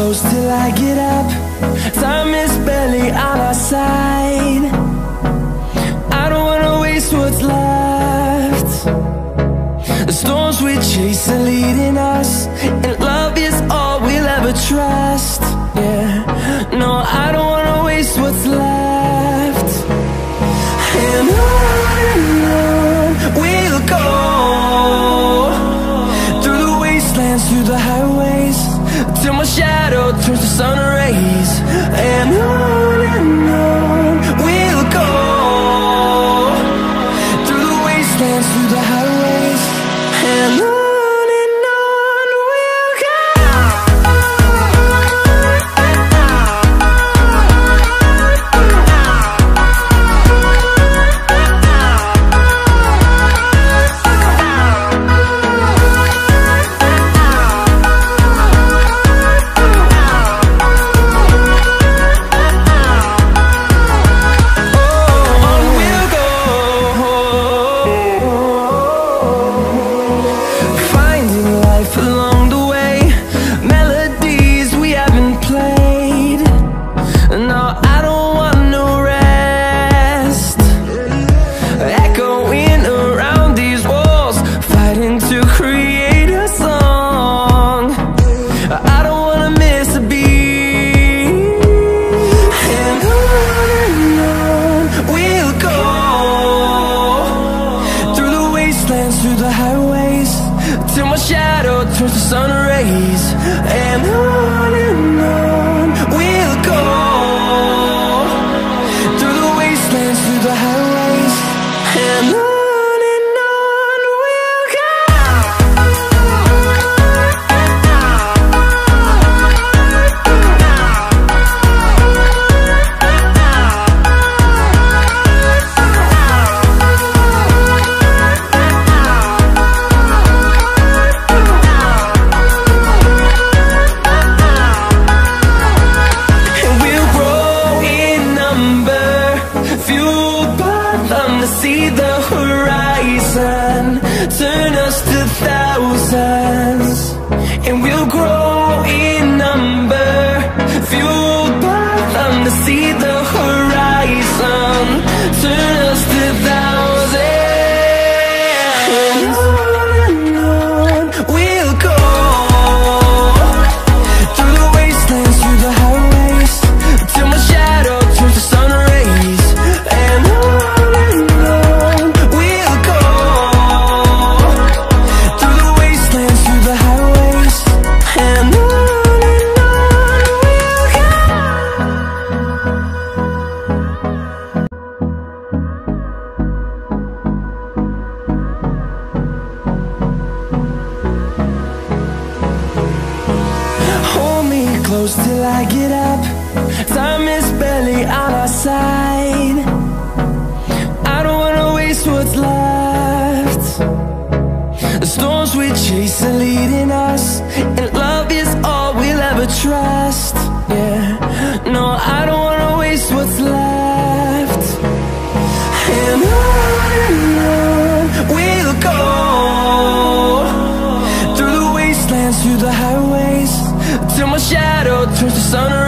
close till I get up. Time is barely on our side. I don't wanna waste what's left. The storms we chase are leading us, and love is all we'll ever trust. Yeah, no, I don't wanna waste what's left. And on we'll go, through the wastelands, through the highways, till my shadow turns to sun rays. And on we'll go, through the wastelands, through the highways, and on we'll go. Through the highways, till my shadow turns to sun rays. And on we'll go, through the wastelands, through the highways, and on we'll go. See the horizon, turn us to thousands, and we'll grow in number, fueled by them. To see the horizon, turn us to thousands, and on we'll go, through the wastelands, through the highways, till my shadow turns to sun rays. And close till I get up. Time is barely on our side. I don't wanna waste what's left. The storms we chase are leading us, and love is all we'll ever trust. Yeah, no, I don't wanna waste what's left. And on we'll go, through the wastelands, through the highways, till my shadow turns to sun